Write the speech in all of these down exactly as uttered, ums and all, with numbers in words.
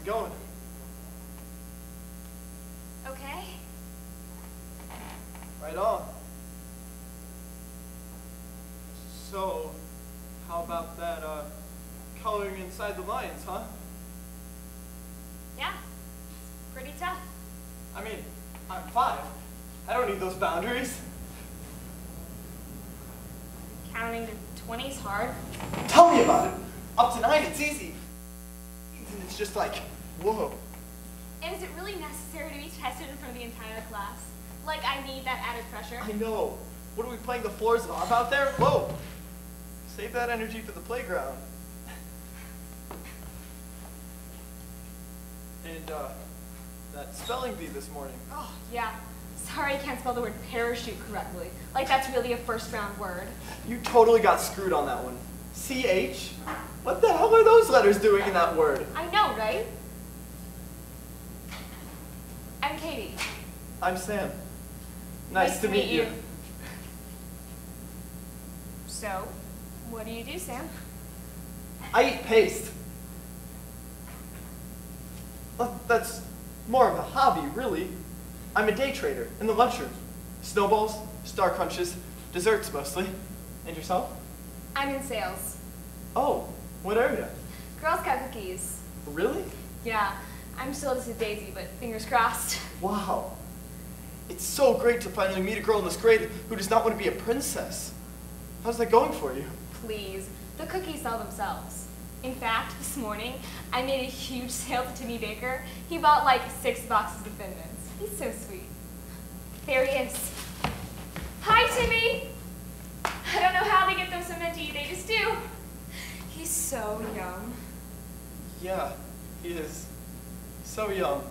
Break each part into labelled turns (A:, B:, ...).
A: it going?
B: Okay.
A: Right on. So, how about that, uh, coloring inside the lines, huh?
B: Yeah, it's pretty tough.
A: I mean, I'm five. I don't need those boundaries.
B: Counting to twenty's hard.
A: Tell me about it. Up to nine, it's easy. And it's just like, whoa.
B: And is it really necessary to be tested in front of the entire class? Like I need that added pressure?
A: I know. What are we playing the floors off out there? Whoa. Save that energy for the playground. And, uh, that spelling bee this morning.
B: Oh, yeah. Sorry I can't spell the word parachute correctly. Like that's really a first round word.
A: You totally got screwed on that one. C H? What the hell are those letters doing in that word?
B: I know, right? I'm Katie.
A: I'm Sam. Nice, to, meet, you.
B: So, what do you do, Sam?
A: I eat paste. Well, that's more of a hobby, really. I'm a day trader in the lunchroom. Snowballs, Star Crunches, desserts mostly. And yourself?
B: I'm in sales.
A: Oh, what area?
B: Girl Scout cookies.
A: Really?
B: Yeah, I'm still just a daisy, but fingers crossed.
A: Wow. It's so great to finally meet a girl in this grade who does not want to be a princess. How's that going for you?
B: Please, the cookies sell themselves. In fact, this morning, I made a huge sale to Timmy Baker. He bought like six boxes of Thin Mints. He's so sweet. There he is. Hi, Timmy! I don't know how they get them so minty, they just do. He's so young.
A: Yeah, he is. So young.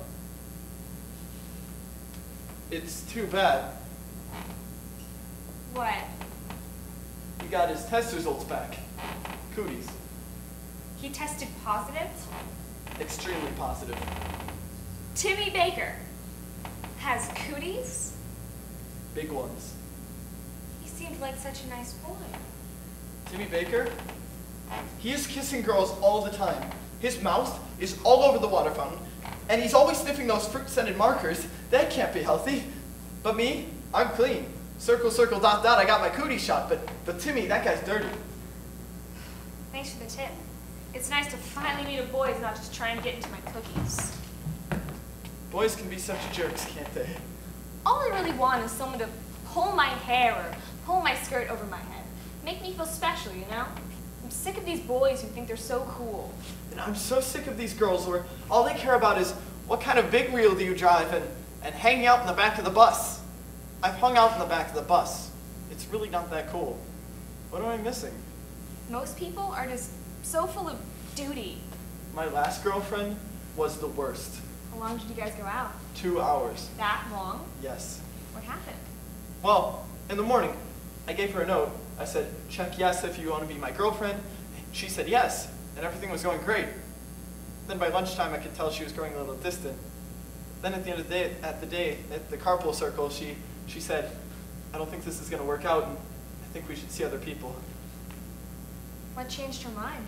A: It's too bad.
B: What?
A: He got his test results back. Cooties.
B: He tested positive?
A: Extremely positive.
B: Timmy Baker has cooties?
A: Big ones.
B: He seemed like such a nice boy.
A: Timmy Baker? He is kissing girls all the time. His mouth is all over the water fountain, and he's always sniffing those fruit-scented markers. That can't be healthy. But me, I'm clean. Circle, circle, dot, dot, I got my cootie shot, but, but Timmy, that guy's dirty.
B: Thanks for the tip. It's nice to finally meet a boy who's not just trying to get into my cookies.
A: Boys can be such jerks, can't they?
B: All I really want is someone to pull my hair or pull my skirt over my head. Make me feel special, you know? I'm sick of these boys who think they're so cool.
A: And I'm so sick of these girls where all they care about is what kind of big wheel do you drive and, and hanging out in the back of the bus. I've hung out in the back of the bus. It's really not that cool. What am I missing?
B: Most people are just so full of duty.
A: My last girlfriend was the worst.
B: How long did you guys go out?
A: Two hours.
B: That long?
A: Yes.
B: What happened?
A: Well, in the morning, I gave her a note. I said, check yes if you want to be my girlfriend. She said yes, and everything was going great. Then by lunchtime, I could tell she was growing a little distant. Then at the end of the day, at the day, at the carpool circle, she, she said, I don't think this is going to work out, and I think we should see other people.
B: What changed her mind?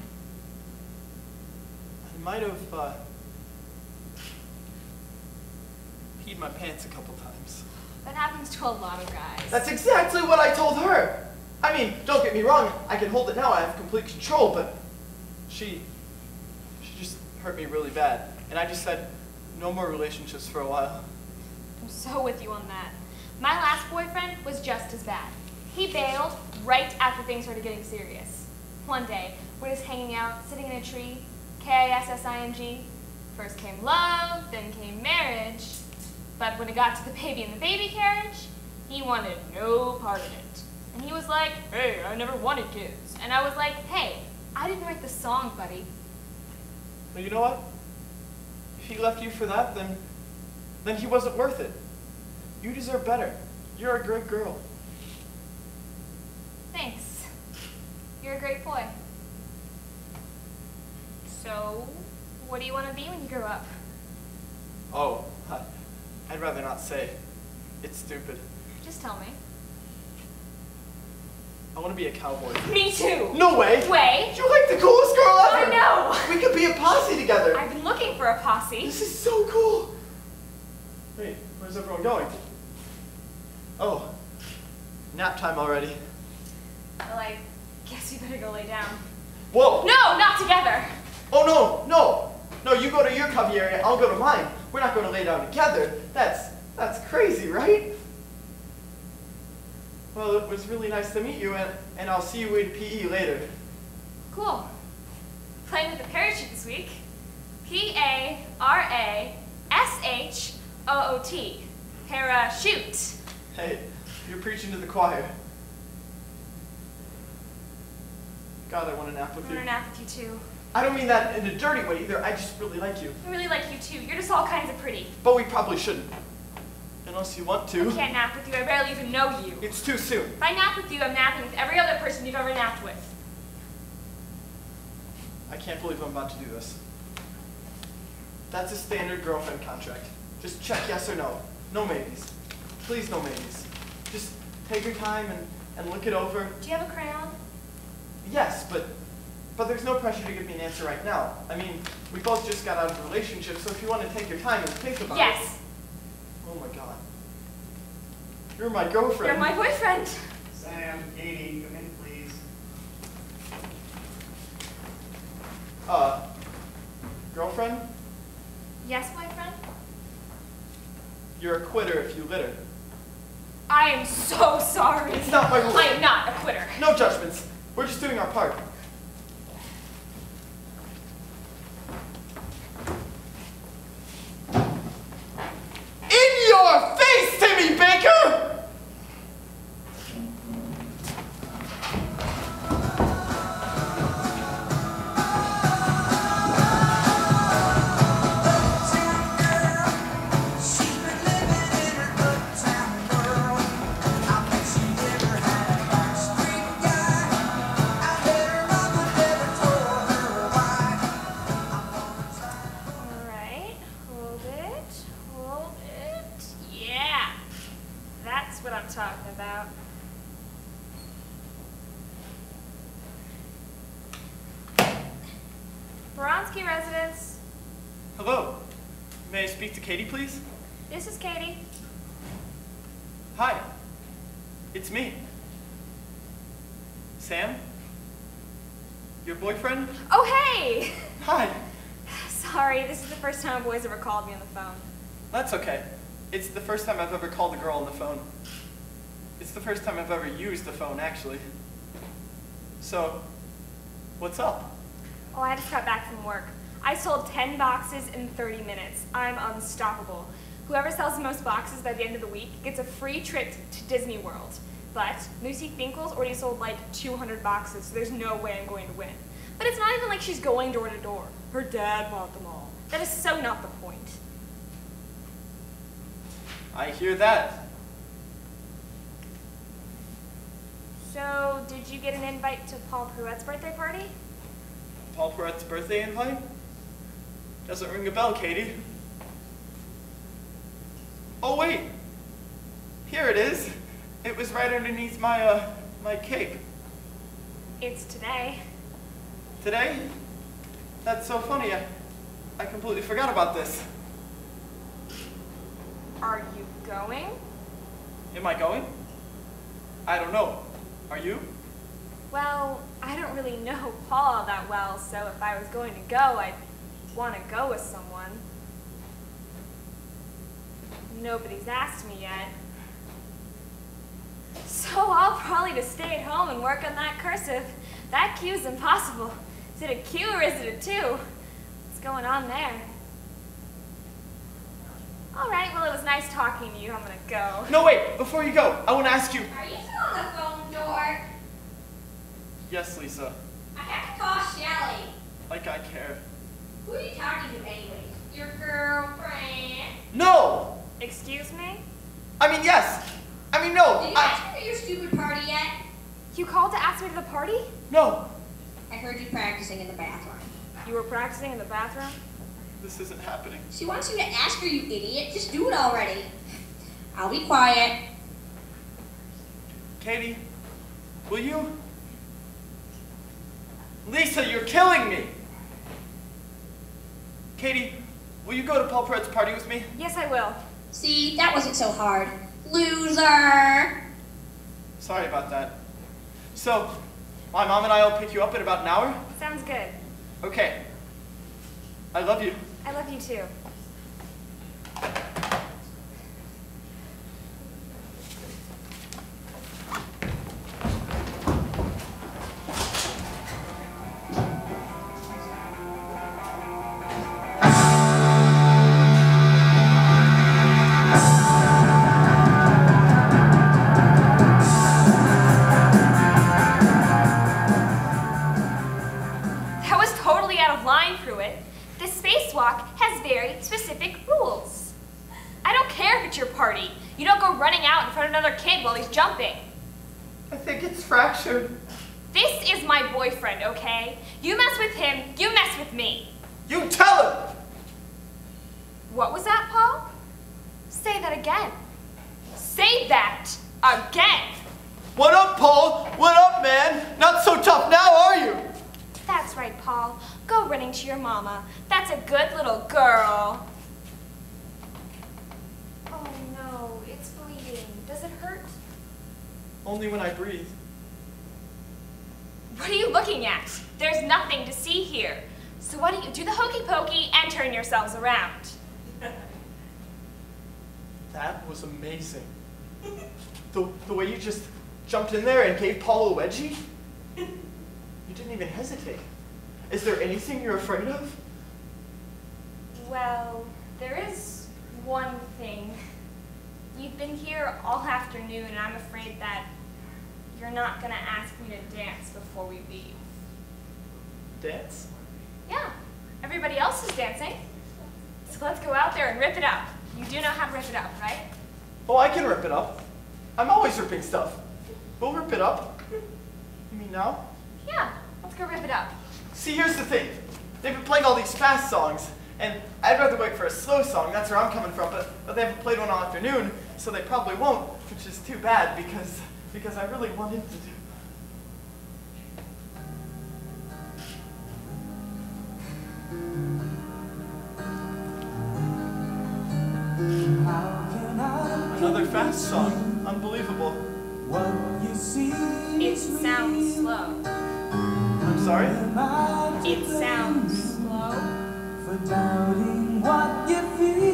A: I might have uh, peed my pants a couple times.
B: That happens to a lot of guys.
A: That's exactly what I told her. I mean, don't get me wrong, I can hold it now, I have complete control, but she, she just hurt me really bad. And I just said, no more relationships for a while.
B: I'm so with you on that. My last boyfriend was just as bad. He bailed right after things started getting serious. One day, we're just hanging out, sitting in a tree, K I S S I N G. First came love, then came marriage. But when it got to the baby in the baby carriage, he wanted no part of it. And he was like, hey, I never wanted kids. And I was like, hey, I didn't write the song, buddy.
A: Well, you know what? If he left you for that, then, then he wasn't worth it. You deserve better. You're a great girl.
B: Thanks. You're a great boy. So, what do you want to be when you grow up?
A: Oh, I'd rather not say. It's stupid.
B: Just tell me.
A: I want to be a cowboy.
B: Me too!
A: No way!
B: Way!
A: You're like the coolest girl ever!
B: I know! No!
A: We could be a posse together.
B: I've been looking for a posse.
A: This is so cool. Wait, where's everyone going? Oh, nap time already.
B: Well, I guess you better go lay down.
A: Whoa!
B: No, not together.
A: Oh no, no! No, you go to your cubby area, I'll go to mine. We're not going to lay down together. That's, that's crazy, right? Well, it was really nice to meet you, and, and I'll see you in P E later.
B: Cool. Playing with the parachute this week. P A R A S H O O T. Parachute.
A: Hey, you're preaching to the choir. God, I want to nap with
B: I
A: you.
B: want to nap with you too.
A: I don't mean that in a dirty way either. I just really like you.
B: I really like you too. You're just all kinds of pretty.
A: But we probably shouldn't. Unless you want to.
B: I can't nap with you. I barely even know you.
A: It's too soon.
B: If I nap with you, I'm napping with every other person you've ever napped with.
A: I can't believe I'm about to do this. That's a standard girlfriend contract. Just check yes or no. No maybes. Please, no maybes. Just take your time and, and look it over.
B: Do you have a crayon?
A: Yes, but but there's no pressure to give me an answer right now. I mean, we both just got out of a relationship, so if you want to take your time and think about
B: Yes.
A: it. Oh my God. You're my girlfriend.
B: You're my boyfriend.
C: Sam, Katie, come in, please.
A: Uh, girlfriend?
B: Yes, boyfriend?
A: You're a quitter if you litter.
B: I am so sorry.
A: It's not my rule.
B: I am not a quitter.
A: No judgments. We're just doing our part. In your face, Timmy Baker!
B: Alright, hold it, hold it. Yeah, that's what I'm talking about. Bronski residence.
A: Hello. May I speak to Katie, please?
B: This is Katie.
A: Hi. It's me. Sam? Your boyfriend?
B: Oh, hey!
A: Hi.
B: Sorry, this is the first time a boy's ever called me on the phone.
A: That's okay. It's the first time I've ever called a girl on the phone. It's the first time I've ever used the phone, actually. So, what's up?
B: Oh, I just got back from work. I sold ten boxes in thirty minutes. I'm unstoppable. Whoever sells the most boxes by the end of the week gets a free trip to Disney World. But Lucy Finkel's already sold like two hundred boxes, so there's no way I'm going to win. But it's not even like she's going door to door. Her dad bought them all. That is so not the point.
A: I hear that.
B: So, did you get an invite to Paul Pruett's birthday party?
A: Paul Perrette's birthday invite? Doesn't ring a bell, Katie. Oh, wait. Here it is. It was right underneath my, uh, my cape.
B: It's today.
A: Today? That's so funny. I, I completely forgot about this.
B: Are you going?
A: Am I going? I don't know. Are you?
B: Well, I don't really know Paul that well, so if I was going to go, I'd want to go with someone. Nobody's asked me yet. So I'll probably just stay at home and work on that cursive. That Q's impossible. Is it a Q or is it a two? What's going on there? All right, well, it was nice talking to you. I'm gonna go.
A: No, wait. Before you go, I want to ask you.
D: Are you still on the phone, George?
A: Yes, Lisa.
D: I have to call Shelly.
A: Like I care.
D: Who are you talking to anyways? Your girlfriend?
A: No!
B: Excuse me?
A: I mean, yes. I mean, no.
D: Did you
A: I,
D: ask her to your stupid party yet?
B: You called to ask me to the party?
A: no.
D: I heard you practicing in the bathroom.
B: You were practicing in the bathroom?
A: This isn't happening.
D: She wants you to ask her, you idiot. Just do it already. I'll be quiet.
A: Katie, will you? Lisa, you're killing me. Katie, will you go to Paul Peret's party with me?
B: Yes, I will.
D: See, that wasn't so hard. Loser!
A: Sorry about that. So, my mom and I will pick you up in about an hour?
B: Sounds good.
A: Okay. I love you.
B: I love you too.
A: Jumping. I think it's fractured.
B: This is my boyfriend, okay? You mess with him, you mess with me.
A: You tell him!
B: What was that, Paul? Say that again. Say that again.
A: What up, Paul? What up, man? Not so tough now, are you?
B: That's right, Paul. Go running to your mama. That's a good little girl. Oh no, it's bleeding. Does it hurt?
A: Only when I breathe.
B: What are you looking at? There's nothing to see here. So why don't you do the hokey pokey and turn yourselves around?
A: That was amazing. The, the way you just jumped in there and gave Paul a wedgie? You didn't even hesitate. Is there anything you're afraid of?
B: Well, there is one thing. You've been here all afternoon, and I'm afraid that you're not going to ask me to dance before we leave.
A: Dance?
B: Yeah. Everybody else is dancing. So let's go out there and rip it up. You do know how to rip it up, right?
A: Oh, I can rip it up. I'm always ripping stuff. We'll rip it up. You mean now?
B: Yeah. Let's go rip it up.
A: See, here's the thing. They've been playing all these fast songs, and I'd rather wait for a slow song. That's where I'm coming from, but, but they haven't played one all afternoon, so they probably won't, which is too bad because, because I really wanted to do. Another fast song. Unbelievable.
B: It sounds slow.
A: I'm sorry?
B: It sounds slow.
E: For doubting what you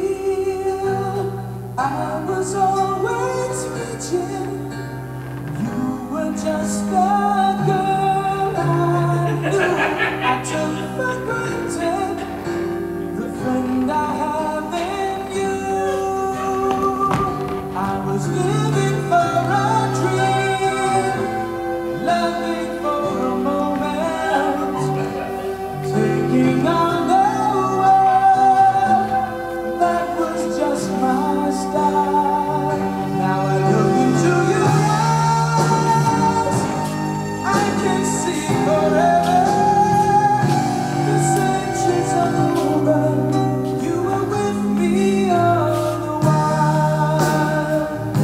E: feel, I was always reaching. You were just the girl I knew. I took for granted the friend I have in you. I was living for a dream, loving for a moment, taking on the world. That was just my style. Now I look into your eyes, I can see forever. The centuries are over, you were with me all the while.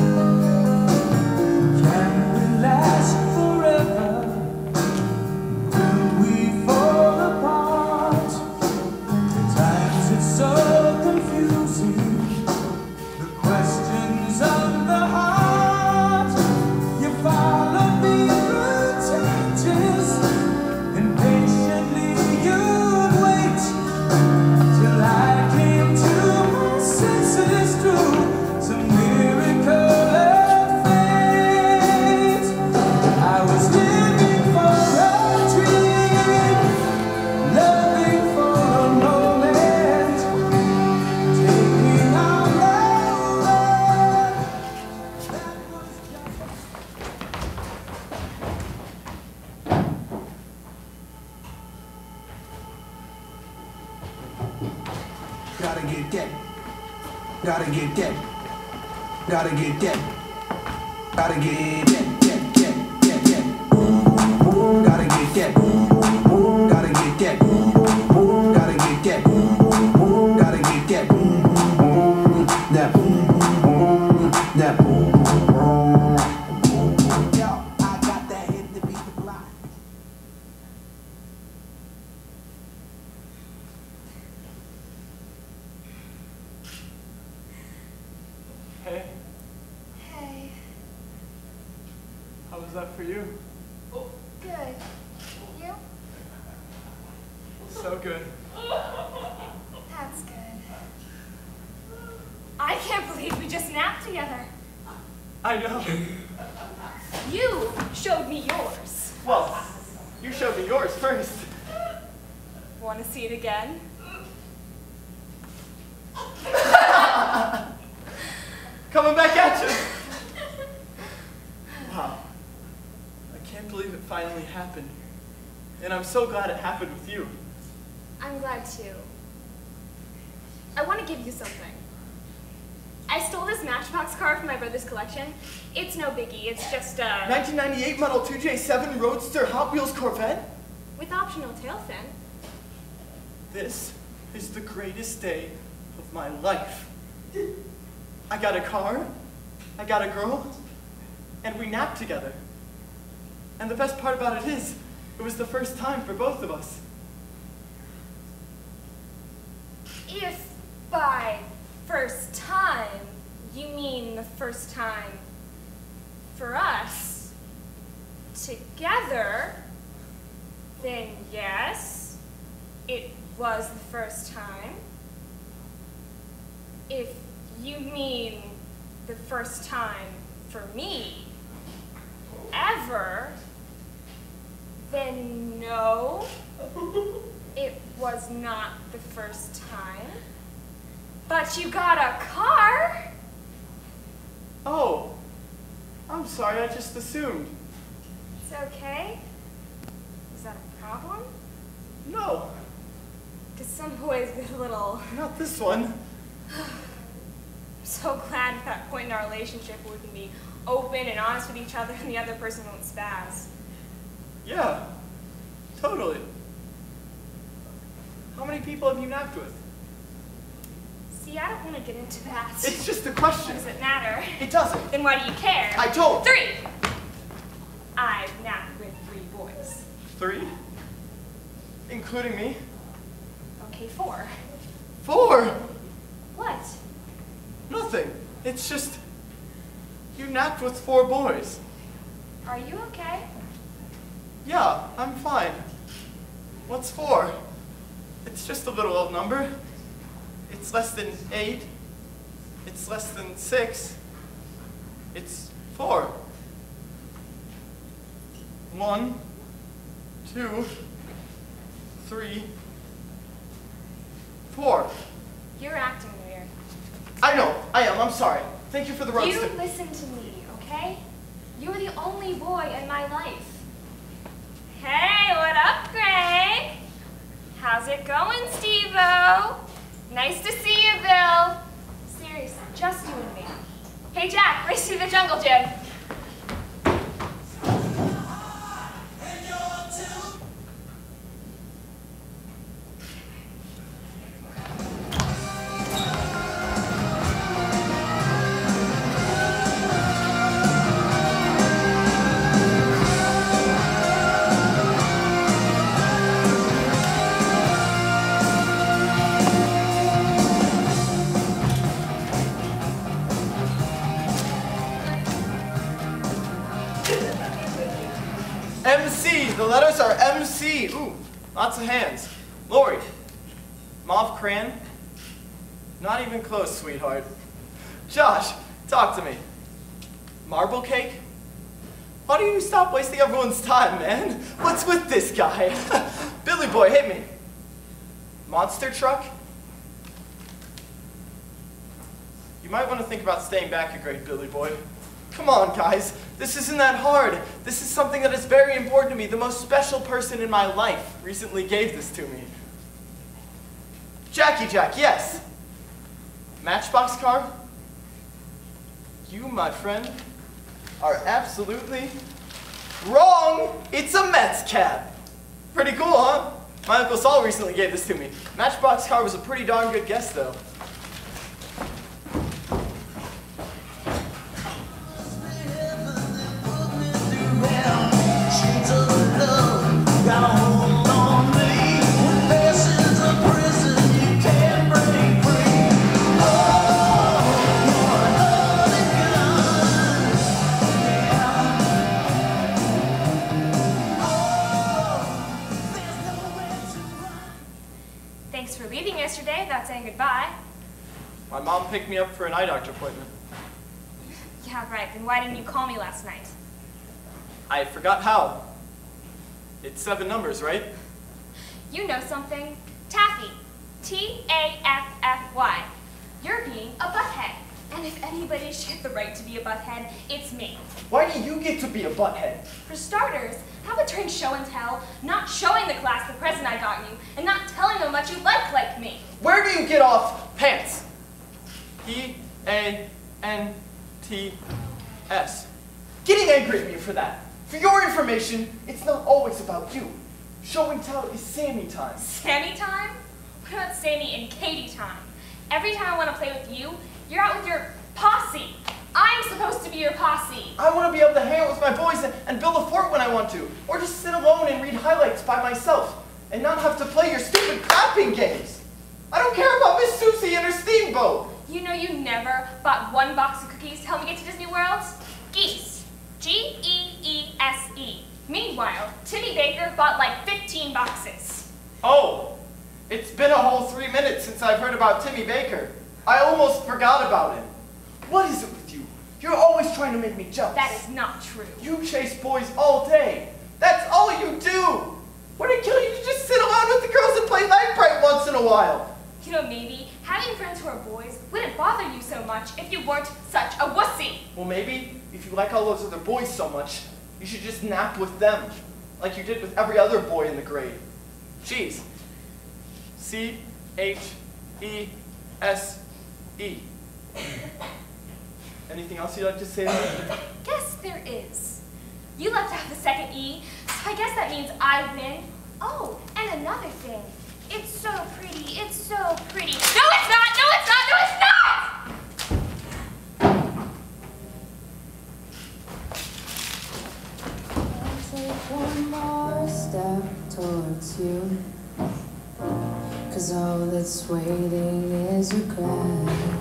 E: Can we last forever? Will we fall apart? At times it's so confusing, the questions of the heart. You followed me through changes, and patiently you'd wait till I came to my senses through some miracle of fate. I was living for a dream, loving for a moment, taking on the world. That was just
F: Gotta get that. Gotta get that. Gotta get that. Gotta get that. That, that, that, that. Gotta get that. Gotta get that. Gotta get that. Gotta get that. That. That. Yo, I got that hit to beat the block.
A: that for you?
B: Good. You?
A: So good.
B: That's good. I can't believe we just napped together.
A: I know.
B: You showed me yours.
A: Well, you showed me yours first.
B: Want to see it again?
A: Coming back at you. Wow. I can't believe it finally happened. And I'm so glad it happened with you.
B: I'm glad too. I want to give you something. I stole this Matchbox car from my brother's collection. It's no biggie, it's just a...
A: nineteen ninety-eight Model two J seven Roadster Hot Wheels Corvette?
B: with optional tail fin.
A: This is the greatest day of my life. I got a car, I got a girl, and we napped together. And the best part about it is, it was the first time for both of us.
B: If by first time you mean the first time for us together, then yes, it was the first time. If you mean the first time for me ever, then no, it was not the first time. But you got a car?
A: Oh, I'm sorry, I just assumed.
B: It's okay. Is that a problem?
A: No,
B: Because some boys get a little...
A: not this one.
B: I'm so glad at that point in our relationship we can be open and honest with each other and the other person won't spaz.
A: Yeah, totally. How many people have you napped with?
B: See, I don't want to get into that.
A: It's just a question.
B: Does it matter?
A: It doesn't.
B: Then why do you care?
A: I don't.
B: Three! I've napped with three boys.
A: Three? Including me?
B: Okay, four.
A: Four?
B: What?
A: Nothing. It's just, you napped with four boys.
B: Are you okay?
A: Yeah, I'm fine. What's four? It's just a little old number. It's less than eight. It's less than six. It's four. One, two, three, four.
B: You're acting weird.
A: I know, I am, I'm sorry. Thank you for the
B: You
A: roadster.
B: listen to me, okay? You're the only boy in my life. Hey, what up, Greg? How's it going, Steve-O? Nice to see you, Bill. Seriously, just you and me. Hey, Jack, race to the jungle gym.
A: M C, the letters are M C. Ooh, lots of hands. Lori, mauve crayon? Not even close, sweetheart. Josh, talk to me. Marble cake? Why do you stop wasting everyone's time, man? What's with this guy? Billy boy, hit me. Monster truck? You might want to think about staying back a grade, Billy boy. Come on, guys. This isn't that hard. This is something that is very important to me. The most special person in my life recently gave this to me. Jackie Jack, yes. Matchbox car? You, my friend, are absolutely wrong. It's a Mets cap. Pretty cool, huh? My Uncle Saul recently gave this to me. Matchbox car was a pretty darn good guess, though.
B: Thanks for leaving yesterday without saying goodbye.
A: My mom picked me up for an eye doctor appointment.
B: Yeah, right. Then why didn't you call me last night?
A: I forgot how. It's seven numbers, right?
B: You know something. Taffy. T A F F Y. You're being a butthead. And if anybody should get the right to be a butthead, it's me.
A: Why do you get to be a butthead?
B: For starters, how about trying show and tell, not showing the class the present I got you, and not telling them what you like like me?
A: Where do you get off pants? P A N T S. Getting angry at me for that. For your information, it's not always about you. Show and tell is Sammy time.
B: Sammy time? What about Sammy and Katie time? Every time I want to play with you, you're out with your posse. I'm supposed to be your posse.
A: I want to be able to hang out with my boys and, and build a fort when I want to. Or just sit alone and read highlights by myself. And not have to play your stupid clapping games. I don't care about Miss Susie and her steamboat.
B: You know you never bought one box of cookies to help me get to Disney World? Geese. G E E S E. Meanwhile, Timmy Baker bought like fifteen boxes.
A: Oh, it's been a whole three minutes since I've heard about Timmy Baker. I almost forgot about him. What is it with you? You're always trying to make me jealous.
B: That is not true.
A: You chase boys all day. That's all you do. Would it kill you to just sit around with the girls and play Night Bright once in a while?
B: You know, maybe having friends who are boys wouldn't bother you so much if you weren't such a wussy.
A: Well, maybe if you like all those other boys so much, you should just nap with them, like you did with every other boy in the grade. Cheese. C H E S E. Anything else you'd like to say to me?
B: Yes, there is. You left out the second E, so I guess that means I win. Oh, and another thing. It's so pretty, it's so pretty. No, it's not, no, it's not, no, it's not!
G: I'll take one more step towards you, 'cause all that's waiting is regret.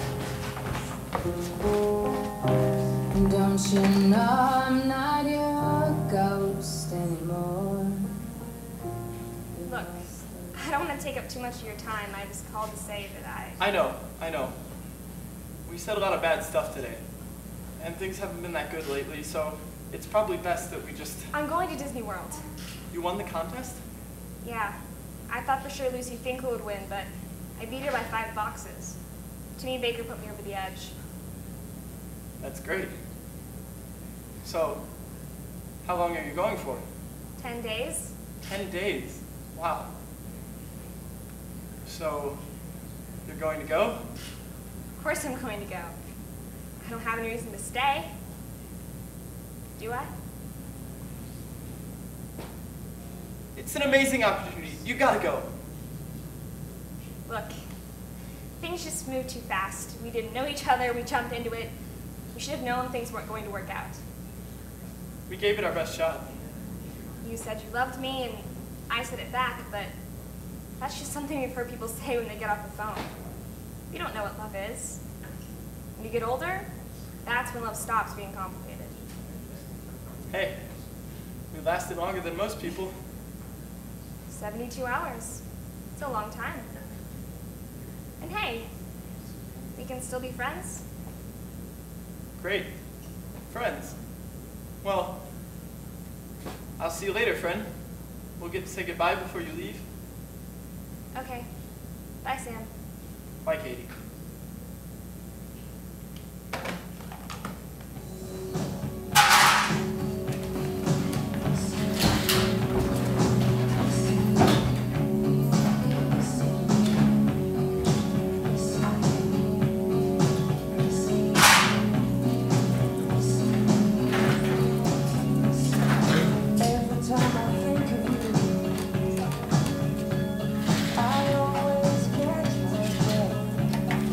G: And don't you know I'm not your ghost anymore?
B: Look, I don't want to take up too much of your time. I just called to say that I...
A: I know, I know. We said a lot of bad stuff today, and things haven't been that good lately, so it's probably best that we just...
B: I'm going to Disney World.
A: You won the contest?
B: Yeah, I thought for sure Lucy Finkel would win, but I beat her by five boxes. Timmy Baker put me over the edge.
A: That's great. So, how long are you going for?
B: Ten days?
A: Ten days. Wow. So, you're going to go?
B: Of course I'm going to go. I don't have any reason to stay. Do I?
A: It's an amazing opportunity. You gotta go.
B: Look, things just moved too fast. We didn't know each other, we jumped into it. We should have known things weren't going to work out.
A: We gave it our best shot.
B: You said you loved me, and I said it back, but that's just something you've heard people say when they get off the phone. You don't know what love is. When you get older, that's when love stops being complicated.
A: Hey, we lasted longer than most people.
B: seventy-two hours. It's a long time. And hey, we can still be friends.
A: Great. Friends. Well, I'll see you later, friend. We'll get to say goodbye before you leave.
B: Okay. Bye, Sam.
A: Bye, Katie.
E: I always catch my breath.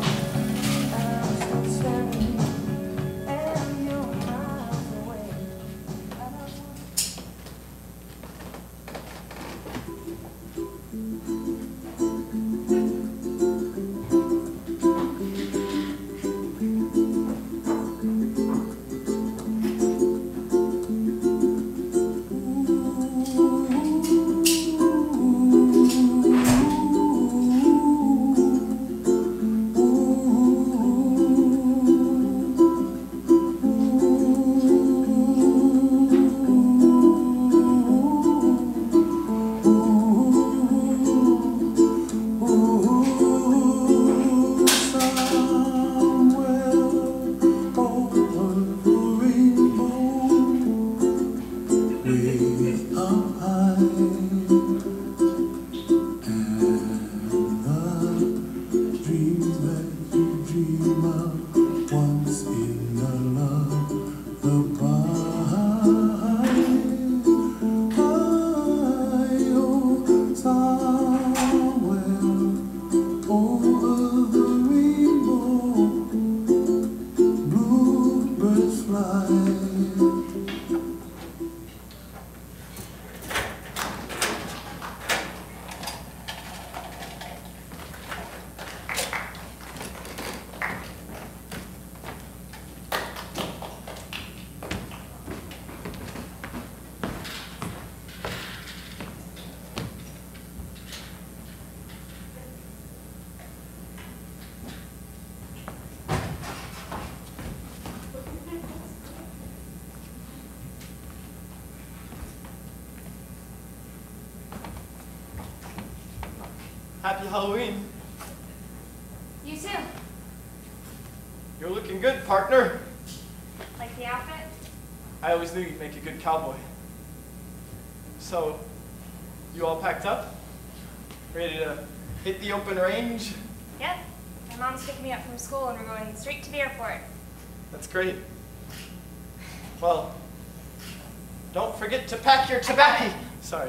A: Happy Halloween.
B: You too.
A: You're looking good, partner.
B: Like the outfit?
A: I always knew you'd make a good cowboy. So, you all packed up? Ready to hit the open range?
B: Yep. My mom's picking me up from school and we're going straight to the airport.
A: That's great. Well, don't forget to pack your tobacco. Sorry.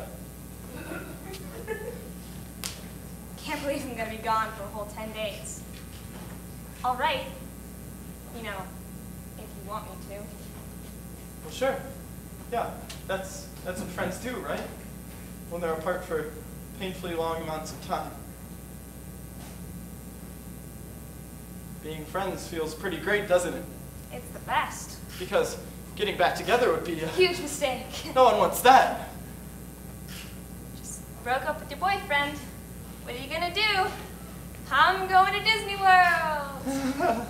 B: Can't believe I'm gonna be gone for a whole ten days. All right. You know, if you want me to.
A: Well, sure. Yeah, that's that's what friends do, right? When they're apart for painfully long amounts of time. Being friends feels pretty great, doesn't it?
B: It's the best.
A: Because getting back together would be a...
B: Huge mistake.
A: No one wants that.
B: Just broke up with your boyfriend. What are you gonna do? I'm going to Disney World.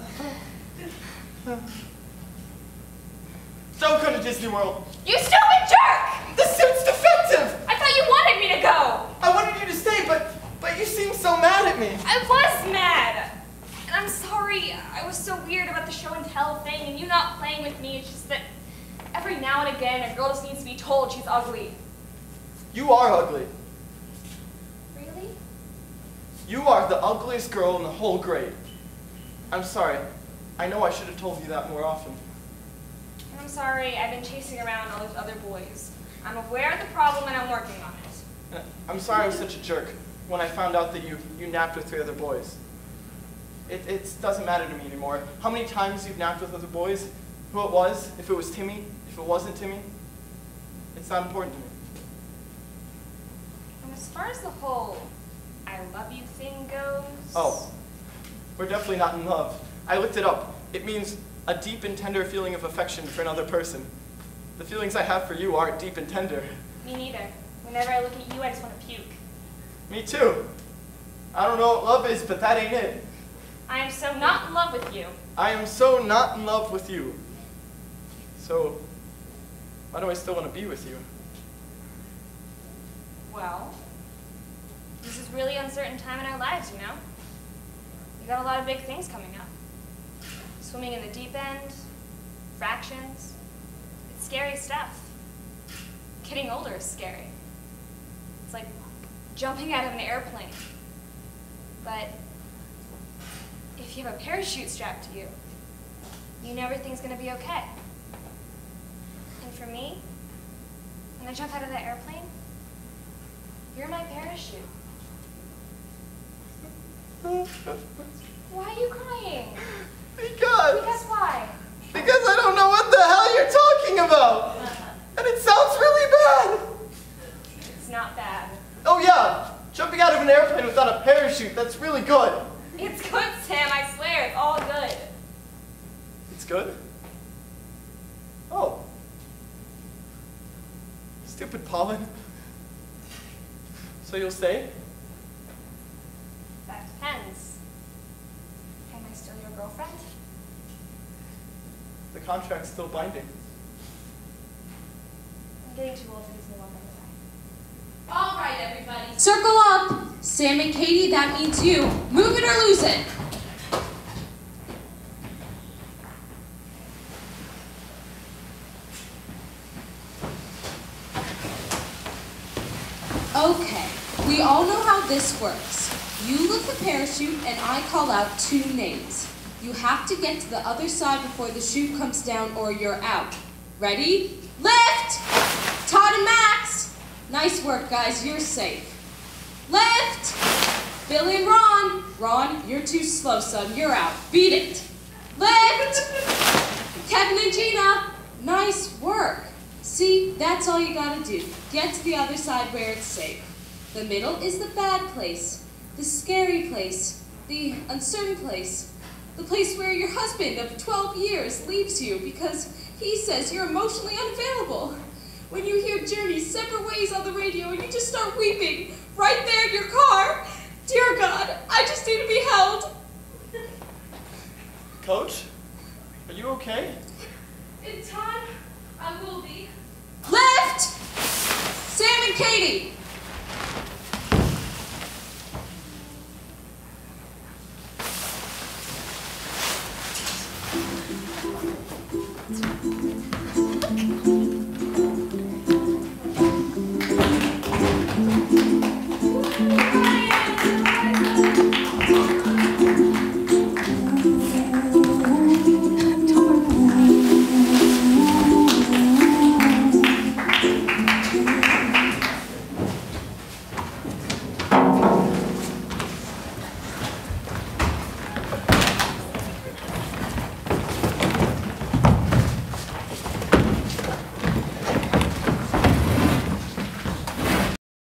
A: Don't go to Disney World.
B: You stupid jerk!
A: The suit's defective.
B: I thought you wanted me to go.
A: I wanted you to stay, but but you seem so mad at me.
B: I was mad. And I'm sorry. I was so weird about the show and tell thing and you not playing with me. It's just that every now and again a girl just needs to be told she's ugly.
A: You are ugly.
B: Really?
A: You are the ugliest girl in the whole grade. I'm sorry. I know I should have told you that more often.
B: And I'm sorry. I've been chasing around all those other boys. I'm aware of the problem and I'm working on it.
A: I'm sorry I was such a jerk when I found out that you, you napped with three other boys. It it doesn't matter to me anymore. How many times you've napped with other boys, who it was, if it was Timmy, if it wasn't Timmy, it's not important to me.
B: And as far as the whole I love you thing goes...
A: Oh, we're definitely not in love. I looked it up. It means a deep and tender feeling of affection for another person. The feelings I have for you aren't deep and tender.
B: Me neither. Whenever I look at you, I just want to puke.
A: Me too. I don't know what love is, but that ain't it.
B: I am so not in love with you.
A: I am so not in love with you. So, why do I still want to be with you?
B: Well, this is really uncertain time in our lives, you know? We got a lot of big things coming up. Swimming in the deep end, fractions. It's scary stuff. Getting older is scary. It's like jumping out of an airplane. But if you have a parachute strapped to you, you know everything's gonna be okay. And for me, when I jump out of that airplane, you're my parachute. Why are you crying?
A: Because,
B: Because why?
A: because I don't know what the hell you're talking about. And it sounds really bad.
B: It's not bad.
A: Oh yeah, jumping out of an airplane without a parachute, that's really good.
B: It's good, Sam, I swear, it's all good.
A: It's good? Oh. Stupid pollen. So you'll stay?
B: That depends. Am I still your girlfriend?
A: The contract's still binding.
B: I'm getting too old for Disney World anyway.
H: All right, everybody. Circle up. Sam and Katie, that means you. Move it or lose it. Okay, we all know how this works. You lift the parachute and I call out two names. You have to get to the other side before the chute comes down or you're out. Ready? Lift! Todd and Max! Nice work, guys, you're safe. Lift! Billy and Ron! Ron, you're too slow, son, you're out. Beat it! Lift! Kevin and Gina! Nice work. See, that's all you gotta do. Get to the other side where it's safe. The middle is the bad place, the scary place, the uncertain place, the place where your husband of twelve years leaves you because he says you're emotionally unavailable. When you hear Journey's Separate Ways on the radio and you just start weeping right there in your car. Dear God, I just need to be held.
A: Coach? Are you okay?
H: In time, I will be. Lift! Sam and Katie,